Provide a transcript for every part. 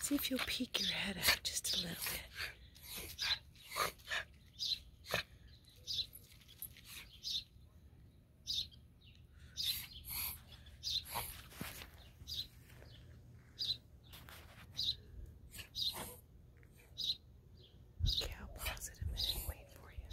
See if you'll peek your head out just a little bit. Okay, I'll pause it a minute and wait for you.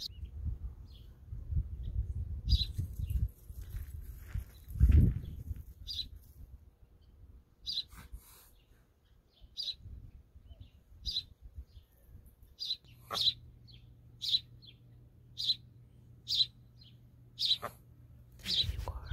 There you are.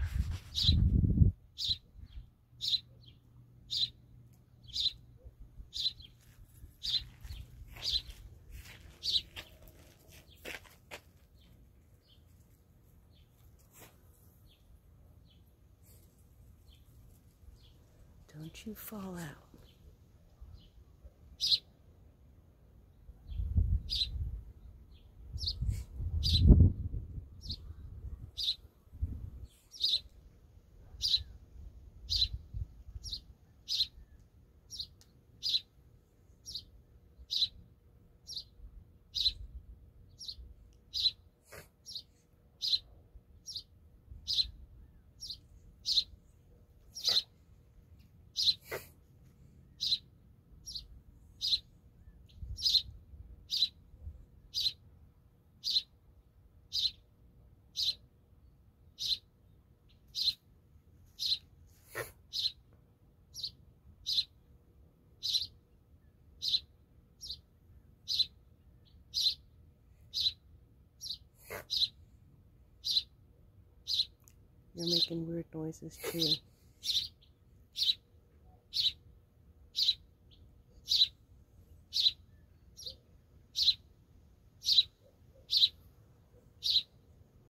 Don't you fall out. You're making weird noises too.